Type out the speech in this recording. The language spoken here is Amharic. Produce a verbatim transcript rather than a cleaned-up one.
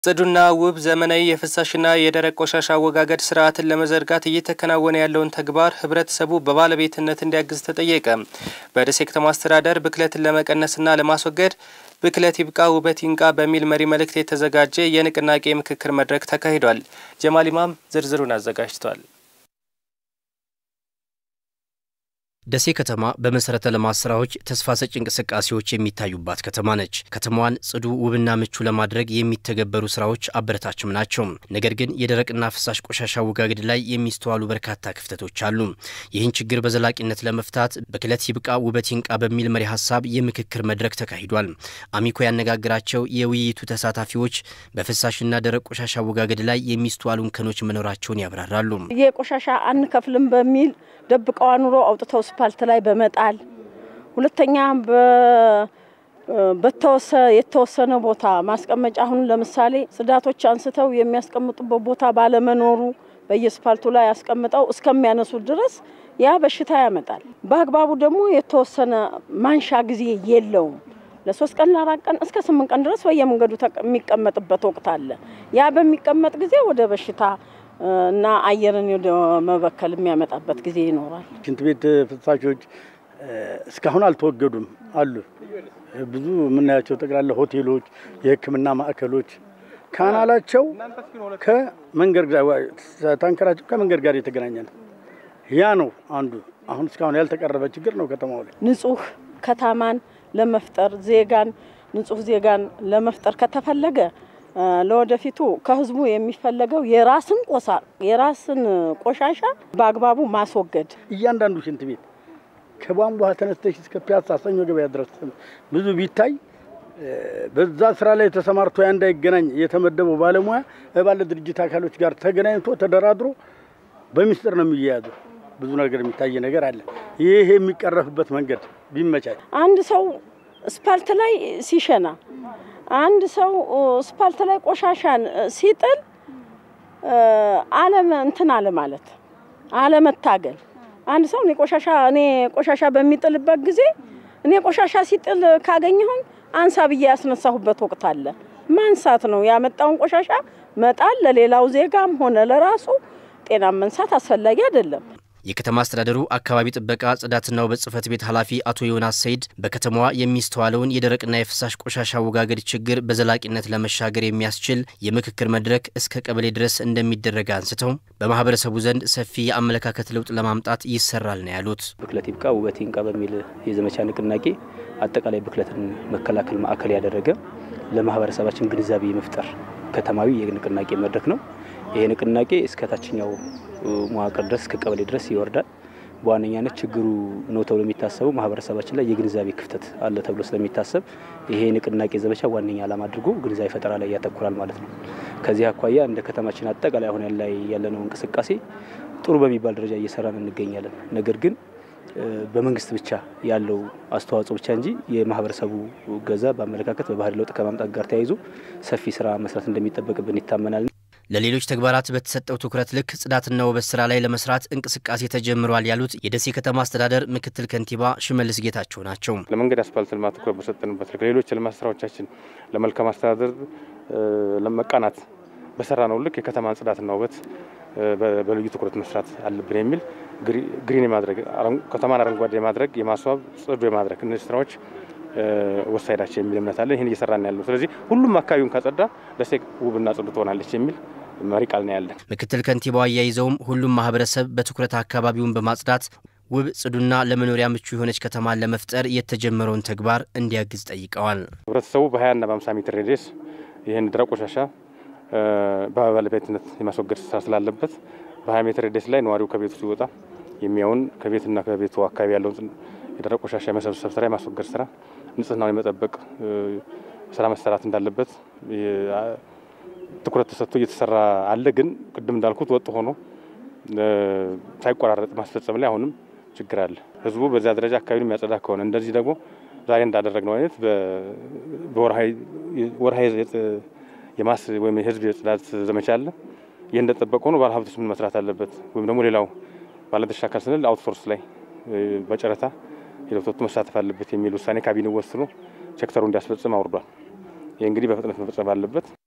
ጽዱና ውብ ዘመናዊ የፍሳሽና የደረቅ ቆሻሻ አወጋገድ ስርዓትን ለመዘርጋት እየተከናወነ ያለውን ተግባር ህብረተሰቡ በባለቤትነት እንዲያግዝ ተጠየቀ። በደሴ ከተማ አስተዳደር ብክለትን ለመቀነስና ለማስወገድ ብክለት ይብቃ ውበት ይንቃ በሚል መሪ መልእክት የተዘጋጀ የንቅናቄ ምክክር መድረክ ተካሂዷል። ጀማል ኢማም ዝርዝሩን አዘጋጅቷል። ደሴ ከተማ በመሰረተ ልማት ስራዎች ተስፋ ሰጪ እንቅስቃሴዎች የሚታዩባት ከተማ ነች። ከተማዋን ጽዱ ውብና ምቹ ለማድረግ የሚተገበሩ ስራዎች አበረታችም ናቸው። ነገር ግን የደረቅና ፍሳሽ ቆሻሻ አወጋገድ ላይ የሚስተዋሉ በርካታ ክፍተቶች አሉ። ይህን ችግር በዘላቂነት ለመፍታት ብክለት ይብቃ ውበት ይንቃ በሚል መሪ ሐሳብ የምክክር መድረክ ተካሂዷል። አሚኮ ያነጋግራቸው የውይይቱ ተሳታፊዎች በፍሳሽና ደረቅ ቆሻሻ አወጋገድ ላይ የሚስተዋሉ እንከኖች መኖራቸውን ያብራራሉ። የቆሻሻ አንከፍልም በሚል ደብቀው አኑሮ አውጥተው ስፓልት ላይ በመጣል ሁለተኛ በተወሰ የተወሰነ ቦታ ማስቀመጫ አሁን ለምሳሌ ጽዳቶች አንስተው የሚያስቀምጡበት ቦታ ባለመኖሩ በየስፓልቱ ላይ ያስቀምጠው እስከሚያነሱ ድረስ ያ በሽታ ያመጣል። በአግባቡ ደግሞ የተወሰነ ማንሻ ጊዜ የለውም። ለሶስት ቀን ለአራት ቀን እስከ ስምንት ቀን ድረስ በየመንገዱ የሚቀመጥበት ወቅት አለ። ያ በሚቀመጥ ጊዜ ወደ በሽታ እና አየርን ወደ መበከል የሚያመጣበት ጊዜ ይኖራል። ሽንት ቤት ፍሳሾች እስካሁን አልተወገዱም አሉ። ብዙ ምናያቸው ጠቅላላ ሆቴሎች፣ የሕክምና ማዕከሎች ካናላቸው ከመንገድ ጋር ታንከራቸው ከመንገድ ጋር የተገናኘ ነው። ያ ነው አንዱ አሁን እስካሁን ያልተቀረበ ችግር ነው። ከተማው ላይ ንጹህ ከተማን ለመፍጠር ዜጋን ንጹህ ዜጋን ለመፍጠር ከተፈለገ ለወደፊቱ ከህዝቡ የሚፈልገው የራስን ቆሳ የራስን ቆሻሻ በአግባቡ ማስወገድ እያንዳንዱ ሽንት ቤት ከቧንቧ ተነስተሽ እስከ ፒያሳ ሰኞ ገበያ ድረስ ብዙ ቢታይ በዛ ስራ ላይ ተሰማርቶ እንዳይገናኝ የተመደበው ባለሙያ ባለ ድርጅት አካሎች ጋር ተገናኝቶ ተደራድሮ በሚስጥር ነው የሚያያዘው። ብዙ ነገር የሚታይ ነገር አለ። ይሄ የሚቀረፍበት መንገድ ቢመቻች አንድ ሰው ስፓልት ላይ ሲሸና አንድ ሰው ስፓልት ላይ ቆሻሻን ሲጥል ዓለም እንትን አለ ማለት አለ መታገል አንድ ሰው እኔ ቆሻሻ እኔ ቆሻሻ በሚጥልበት ጊዜ እኔ ቆሻሻ ሲጥል ካገኘሁኝ አንሳ ብዬ ያስነሳሁበት ወቅት አለ። ማንሳት ነው ያመጣውን ቆሻሻ መጣል ለሌላው ዜጋም ሆነ ለራሱ ጤና መንሳት አስፈላጊ አይደለም። የከተማ አስተዳደሩ አካባቢ ጥበቃ ጽዳትና ውበት ጽሕፈት ቤት ኃላፊ አቶ ዮናስ ሰይድ በከተማዋ የሚስተዋለውን የደረቅና የፍሳሽ ቆሻሻ አወጋገድ ችግር በዘላቂነት ለመሻገር የሚያስችል የምክክር መድረክ እስከ ቀበሌ ድረስ እንደሚደረግ አንስተው በማህበረሰቡ ዘንድ ሰፊ የአመለካከት ለውጥ ለማምጣት ይሰራል ነው ያሉት። ብክለት ይብቃ ውበት ይንቃ በሚል የዘመቻ ንቅናቄ አጠቃላይ ብክለትን መከላከል ማዕከል ያደረገ ለማህበረሰባችን ግንዛቤ መፍጠር ከተማዊ የንቅናቄ መድረክ ነው። ይሄ ንቅናቄ እስከ ታችኛው መዋቅር ድረስ ከቀበሌ ድረስ ይወርዳል። በዋነኛነት ችግሩ ነው ተብሎ የሚታሰበው ማህበረሰባችን ላይ የግንዛቤ ክፍተት አለ ተብሎ ስለሚታሰብ ይሄ ንቅናቄ ዘመቻ ዋነኛ ዓላማ አድርጎ ግንዛቤ ፈጠራ ላይ ያተኩራል ማለት ነው። ከዚህ አኳያ እንደ ከተማችን አጠቃላይ አሁን ላይ ያለነው እንቅስቃሴ ጥሩ በሚባል ደረጃ እየሰራን እንገኛለን። ነገር ግን በመንግስት ብቻ ያለው አስተዋጽኦ ብቻ እንጂ የማህበረሰቡ ገዛ በአመለካከት በባህሪ ለውጥ ከማምጣት ጋር ተያይዞ ሰፊ ስራ መስራት እንደሚጠበቅብን ይታመናል። ለሌሎች ተግባራት በተሰጠው ትኩረት ልክ ጽዳትና ውበት ስራ ላይ ለመስራት እንቅስቃሴ ተጀምሯል ያሉት የደሴ ከተማ አስተዳደር ምክትል ከንቲባ ሽመልስ ጌታቸው ናቸው። ለመንገድ አስፋልት ልማት ትኩረት በሰጠንበት ለሌሎች ልማት ስራዎቻችን ለመልካም አስተዳደር ለመቃናት በሰራነው ልክ የከተማን ጽዳትና ውበት በልዩ ትኩረት መስራት አለብን የሚል ግሪን የማድረግ ከተማን አረንጓዴ የማድረግ የማስዋብ ጽዱ የማድረግ እነዚህ ስራዎች ወሳይዳቸው የሚል እምነት አለ። ይሄን እየሰራን ያለው ስለዚህ ሁሉም አካባቢውን ካጸዳ ደሴ ውብና ጽዱ ትሆናለች የሚል መሪ ቃል ነው ያለን። ምክትል ከንቲባው አያይዘውም ሁሉም ማህበረሰብ በትኩረት አካባቢውን በማጽዳት ውብ ጽዱና ለመኖሪያ ምቹ የሆነች ከተማን ለመፍጠር የተጀመረውን ተግባር እንዲያግዝ ጠይቀዋል። ህብረተሰቡ በ20 እና በ50 ሜትር ሬዲየስ ይሄን ደረቅ ቆሻሻ በባለቤትነት የማስወገድ ስራ ስላለበት በ20 ሜትር ሬዲየስ ላይ ነዋሪው ከቤቱ ሲወጣ የሚያውን ከቤትና ከቤቱ አካባቢ ያለውን የደረቅ ቆሻሻ የመሰብሰብ ስራ የማስወገድ ስራ ንጽህናውን የመጠበቅ ስራ መሰራት እንዳለበት ትኩረት ተሰጥቶ እየተሰራ አለ። ግን ቅድም እንዳልኩት ወጥ ሆኖ ሳይቆራረጥ ማስፈጸም ላይ አሁንም ችግር አለ። ህዝቡ በዛ ደረጃ አካባቢውን የሚያጸዳ ከሆነ እንደዚህ ደግሞ ዛሬ እንዳደረግነው አይነት በወርሃይ ወርሃይ የማስ ወይም የህዝብ የጽዳት ዘመቻ አለ። ይሄን እንደተጠበቀ ሆኖ ባለሀብቶች ምን መስራት አለበት ወይም ደግሞ ሌላው ባለድርሻ አካል ስንል አውትሶርስ ላይ በጨረታ ሄዶት መሳተፍ አለበት የሚል ውሳኔ ካቢኔው ወስኖ ሴክተሩ እንዲያስፈጽም አውርዷል። ይሄ እንግዲህ በፍጥነት መፈጸም አለበት።